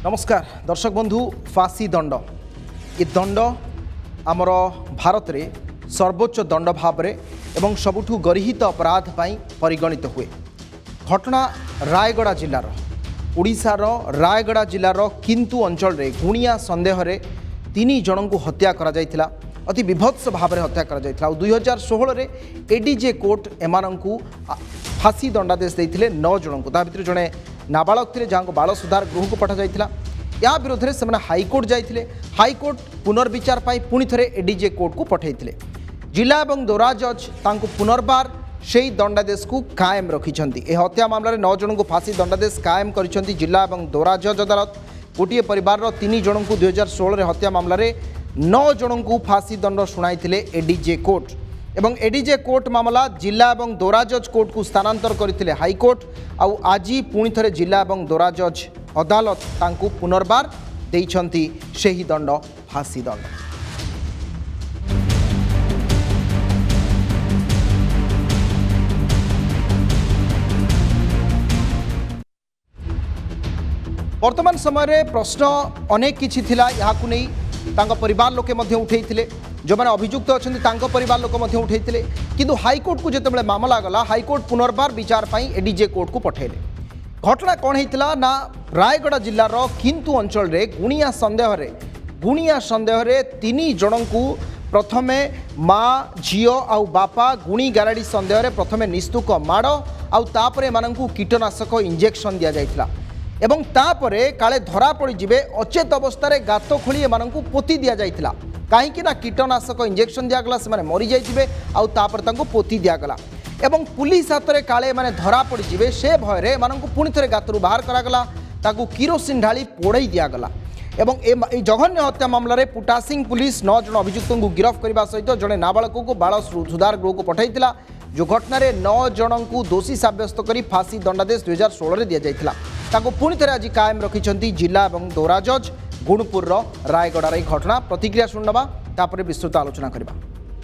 नमस्कार दर्शक बंधु फांसी दंड ये दंड आमर भारत में सर्वोच्च दंड भाव एवं सबुठु गरिहित अपराध पाई परिगणित हुए। घटना रायगड़ा जिलार ओडिशार रायगड़ा जिलार किंतु अंचल रे गुणिया संदेह रे 3 जन को हत्या करा जायथिला। अति विभत्स भाव में हत्या करा जायथिला। 2016 रे एडीजे कोर्ट एमानंकु फांसी दंडादेश देइथिले 9 जन को। ता भितर जणे नाबालक थे जहाँ को बाल सुधार गृह को पठा जाइथिला। या विरोध में से हाईकोर्ट जाइथिले। हाईकोर्ट पुनर्विचार पाई पुणी थे एडीजे कोर्ट को पठाइथिले। जिला एवं दौरा जज तांको पुनर्बार से दंडादेश को कायम रखिछंती। ए हत्या मामला 9 जन को फांसी दंडादेश कायम करिछंती जिला एवं दौरा जज अदालत। गोटे परिवार 3 जन को 2016 रे हत्या मामला 9 जन को फांसी दंड शुणाइथिले एडीजे कोर्ट। एवं एडीजे कोर्ट मामला जिला एवं दौरा जज कोर्ट को स्थानांतर करथिले हाईकोर्ट। आउ आज पुणी थे जिला एवं दौरा जज अदालत तांको पुनर्बार देइछंती सेही दंड फांसी दंड। वर्तमान समय प्रश्न अनेक किछि थिला। याकु नै तांको परिवार लोके मध्ये उठैथिले। जो मैंने अभियुक्त अच्छा परिवार लोक उठे किंतु हाईकोर्ट को जिते मामला गला हाईकोर्ट पुनर्बार विचार पाई एडीजे कोर्ट को पठेले। घटना कौन होता ना रायगड़ा जिलार किंतु अंचल रे गुणिया संदेह रे 3 जन को प्रथमे माँ झीओ आउ बापा गुणी गाराड़ी संदेह रे प्रथमे निस्तुक माड़ आउ तापरे एमानंकु कीटनाशक इंजेक्शन दिया जाइथिला। एवं तापरे काले धरा पड़ी जिवे अचेत अवस्था गात खोली एमानंकु पोती दिया जाइथिला। कहीं ना कीटनाशक इंजेक्शन दिगला से मरी जाइए आउ पोती दिगला। एवं पुलिस हाथ में काले माने धरा पड़ी जिवे से भय पुणी थे गातरू बाहर करागला। ताकू किरोसिन ढाली पोड़ई दिगला। एवं ए जघन्य हत्या मामला पुटासिंग पुलिस 9 जन अभियुक्त को गिरफ्त करने सहित जड़े नाबालक को बाल सुधार गृह को पठाइला। जो घटना 9 जन को दोषी साब्यस्त कर फांसी दंडादेश 2016 में दि जाता पुणी थे आज कायम रखिंट जिला और दौरा जज गुणपुर रायगड़ार घटना। प्रतिक्रिया शुणवा तापर विस्तृत आलोचना करबा।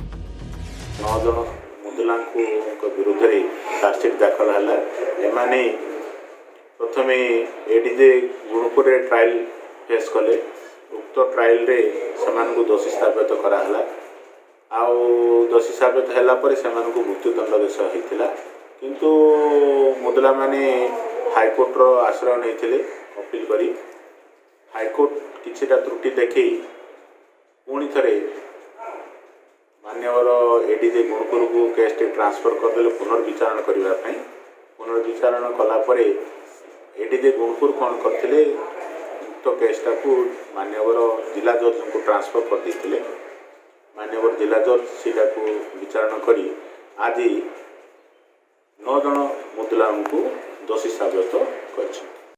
9 जन मुदला विरुद्ध में चार्जसीट दाखल है। एमाने प्रथमे एडीजे गुणपुर ट्रायल फेस कले। उक्त ट्रायल रे समान को दोषी साब्यत कराला। आउ दोषी साब्यत होला पर समान को मृत्युदंडादेश होता। किंतु मुदला माने हाईकोर्ट रो आश्रय नहीं अपील करी हाईकोर्ट किछिटा त्रुटि देखी पुणी थे मान्यवर एडीजे गुणपुर को केस ट्रांसफर करदे पुनर्विचारण करने। पुनर्विचारण कलापर एडीजे गुणपुर कौन करते उक्त केसटा को मान्यवर जिला जज को ट्रांसफर कर देते। मान्यवर जिला जज सीटा को विचारण करी आज 9 जन मुदला को दोषी साब्यस्त कर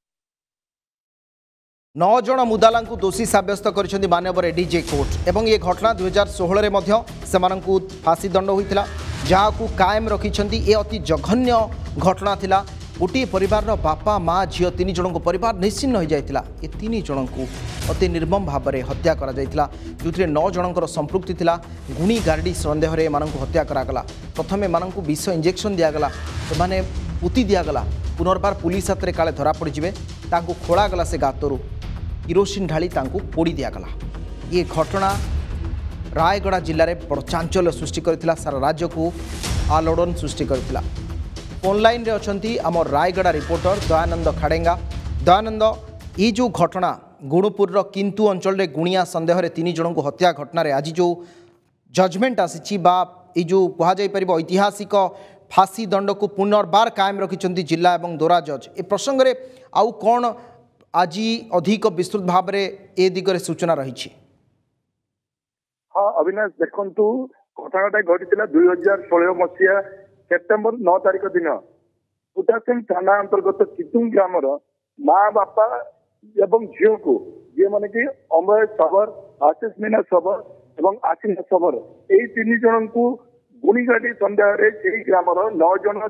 9 जन मुदाला दोषी साब्यस्त कर मानवर एडीजे कोर्ट। एवं ये घटना 2016 में से फांसी दंड होता जहाँ को कायम रखिंट। ये अति जघन्य घटना थिला। गोटे परिवार बापा माँ झील 3 जन को परिवार निश्चिन्न हो जाता। ये 3 जन को अति निर्मम भाव में हत्या करा जायतिला। जो 9 जनकर संपृक्ति थिला। गुणी गारडी संदेह रे एमानंकु हत्या करागला। प्रथमे एमानंकु विष इंजेक्शन दिगला एमाने पोती दिगला। पुनर्बार पुलिस हाथ में काले धरा पड़ जाए तांको खोलागला से गातरू किरोसिन ढाली तांको पोड़ी दिगला। ये घटना रायगड़ा जिले में बड़ चांचल्य सृष्टि करथिला। सारा राज्य को आलोड़न सृष्टि करथिला। फोन लाइन रे अछंती आम रायगड़ा रिपोर्टर दयानंद खाड़ेंगा। दयानंद ये जो घटना गुणपुर किंतु अंचल रे गुणिया संदेह रे 3 जन को हत्या घटना रे आज जो जजमेंट आसी ये जो कह जापर ऐतिहासिक फांसी दंड को पुनर्बार कायम रखिंट जिला और दौरा जज ए प्रसंग में आउ कौन आज अधिक विस्तृत भाव में ए दिगरे सूचना रही? हाँ अविनाश देखु घटनाटा घटी 2016 मसीहा सेप्टेम्बर 9 तारिख दिन पुटासिंग थाना अंतर्गत कितुंग ग्रामर माँ बापा एवं झील को जी मैंने कि अमय सबर आशीष मीना सबर एवं आशीष सबर यही 3 जन को गुणीगाटी संदेह ग्रामर 9 जन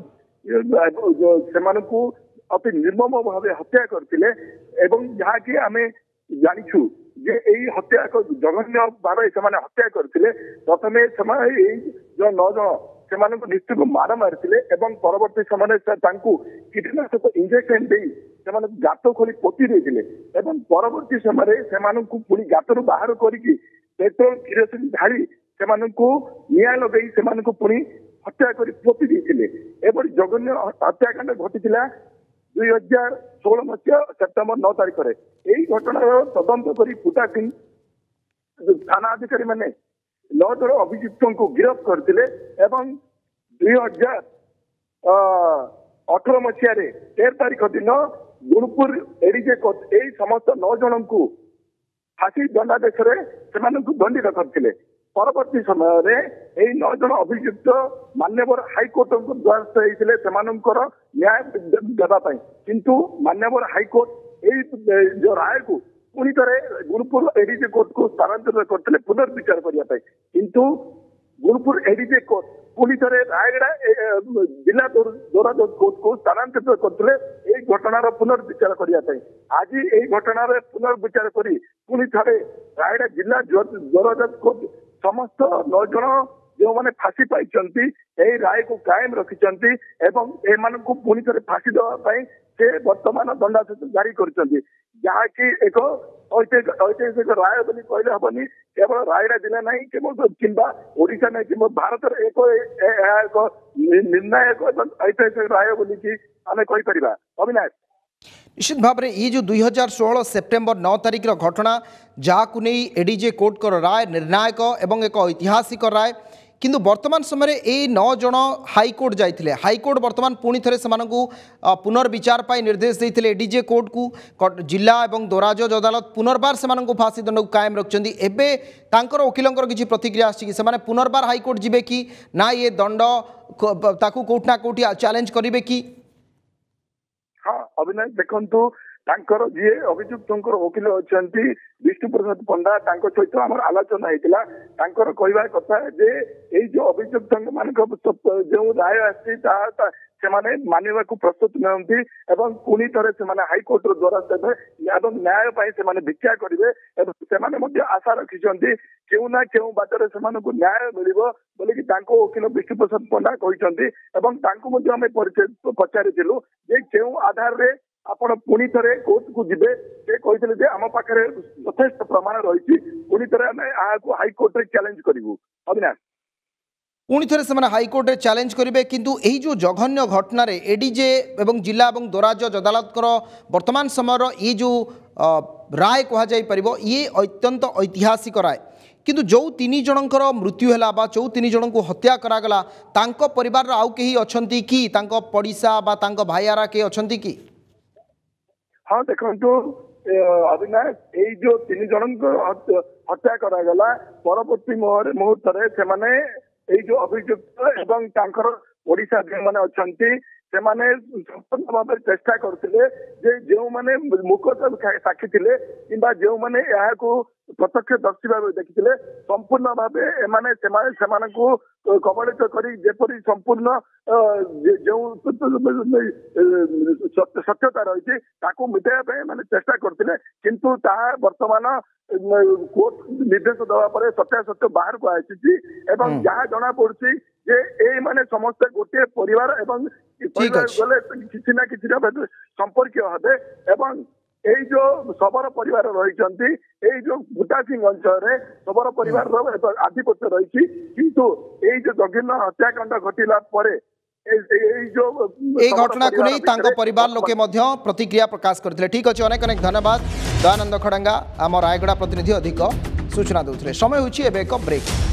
से अति निर्मम भाव हत्या करते। जहाँकि आम जाचु जे यही हत्या जघन्य भाव से हत्या करते। प्रथमे जो 9 जन ସେମାନଙ୍କୁ ନିଶ୍ଚିତ ମାଡ଼ ମାରିଥିଲେ ଏବଂ ପରବର୍ତ୍ତୀ ସମୟରେ ତାଙ୍କୁ କୀଟନାଶକ ଇଞ୍ଜେକ୍ସନ ଦେଇ ସେମାନଙ୍କୁ ଗାତ ଖୋଳି ପୋତି ଦେଇଥିଲେ ଏବଂ ପରବର୍ତ୍ତୀ ସମୟରେ ସେମାନଙ୍କୁ ପୁଣି ଗାତରୁ ବାହାର କରିକି ପେଟ୍ରୋଲ କିରୋସିନ ଢାଳି ସେମାନଙ୍କୁ ନିଆଁ ଲଗେଇ ସେମାନଙ୍କୁ ପୁଣି ହତ୍ୟା କରି ପୋତି ଦେଇଥିଲେ। ଏଭଳି ଜଘନ୍ୟ ହତ୍ୟାକାଣ୍ଡ ଘଟିଥିଲା 2016 ମସିହା ସେପ୍ଟେମ୍ବର 9 ତାରିଖରେ। ଏହି ଘଟଣାର ତଦନ୍ତ କରି ଫୁଟା ସିଂ थाना अधिकारी मैंने 9 जन अभियुक्तों गिरफ्त करते एवं 2018 मसीह 13 तारीख दिन गुणपुर एडीजे कोर्ट यही समस्त 9 जन को फांसी दंडादेश दंडित करते। परवर्ती समय यही 9 जन अभियुक्त मान्यवर हाईकोर्ट द्वारस्थ होते न्याय देवाई किंतु मान्यवर हाईकोर्ट यही जो राय को पुणी थे गुणपुर एडीजे कोर्ट को स्थानांतरित करते पुनर्विचार करने किंतु गुणपुर एडीजे कोर्ट पुणी थे रायगड़ा जिला दोराजज कोर्ट को स्थानांतरित करते घटनार पुनर्विचार करने। आज यही घटनार पुनर्विचार करी पुणी थे रायगड़ा जिला दोराजज कोर्ट समस्त 9 जन जो मैंने फांसी पाई यही राय को कायम रखिंट एवं एमानकु पुणी थे फांसी देवाई से वर्तमान दंडादेश जारी कर जहाँकि एक ऐतिहासिक राय बोली कहले हबनी केवल रायगड़ा जिला नहीं केवल किंबा ओडिशा नहीं कि भारत एक निर्णायक ऐतिहासिक राय बोली कि आम कहीपर। अविनाश निश्चित भाव में ये जो 2016 सेप्टेम्बर 9 तारिख घटना जहाँ नहीं एडीजे कोर्ट को राय निर्णायक एवं एक ऐतिहासिक राय किंतु वर्तमान समय ये 9 जन हाईकोर्ट जाइए हाईकोर्ट वर्तमान पुणी थे से पुनर्विचार पर निर्देश देते एडीजे कोर्ट को जिला और दोराजज अदालत पुनर्बार से फांसी दंड को कायम रखिंट एवं वकिलों किसी प्रतिक्रिया आसी पुनर्बार हाईकोर्ट जीवे कि ना ये दंड ताकू कोर्ट ना कोर्ट चैलेंज करेंगे कि। हाँ अविनाश देखु तांकर जी अभियुक्त वकिल अच्छा विष्णु प्रसाद पंडा सहित आम आलोचना होता कहवा कथा जे यही जो अभियुक्त मान जो राय आसी मानवा को प्रस्तुत नहंती एवं पुणी थे से हाईकोर्ट द्वारा न्याय से भिक्षा करेंगे आशा रखिंट क्यों ना क्यों बाटर से न्याय मिल बोलिकी वकिल विष्णु प्रसाद पंडा कहते आम पचारि क्यों आधार रे आपण पुणी थे कोर्ट को जीवे से कहते आम पाखे यथेष्ट प्रमाण रही पुणी थे आम हाईकोर्ट रे चैलेंज करूँ। अविनाश पुणी थे से हाईकोर्ट रे चैलेंज करेंगे किंतु यही जो जघन्य घटना एडीजे एवं जिला और दोराजज अदालत वर्तमान समय ये जो राय कह ये अत्यंत ऐतिहासिक राय किंतु जो 3 जनकर मृत्यु है जो 3 जन को हत्या करागला तांको परिवार आउ कहीं अच्छा कि पड़िशा भाईयारा के अच्छा कि। हाँ देखो अविनाश यही जो 3 जन हत्या करागला परवर्ती मुहूर्त से जो अभियुक्त एवं ओडिशा जो मैंने अच्छा से संपूर्ण भाव चेष्टा करते जो मैंने मुख साक्षी थे कि जो मैंने प्रत्यक्षदर्शी भाव देखी संपूर्ण भाव कबलित कर संपूर्ण जो सत्यता रही मिटाइबा मैंने चेष्टा करते किंतु वर्तमान कोर्ट निर्देश देवा सत्यासत्य बाहर को आसी जहाँ जना पड़ी जे ए माने समस्त गोटे परिवार एवं गले किसी ना किसी संपर्क हे एवं यही जो शबर परिवार रही जो बुटा सिंह अंचल शबर परिवार आधिपत्य रही किंतु यही जो जघन्य हत्याकांड घटिला घटना को नहीं परिवार लोके प्रतिक्रिया प्रकाश करते। ठीक अच्छे अनेक अनेक धन्यवाद दयानंद खड़ंगा आम रायगड़ा प्रतिनिधि अधिक सूचना देते। समय होची एबे एक ब्रेक।